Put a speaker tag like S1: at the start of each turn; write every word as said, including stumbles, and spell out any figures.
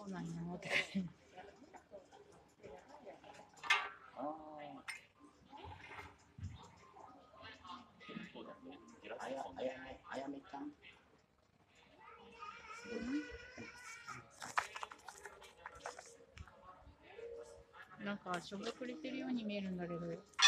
S1: 来ないのって
S2: ああ。そうだね。あや、あやめ、あやめちゃん。すごい。
S1: なんかしょぼくれてるように見えるんだけど。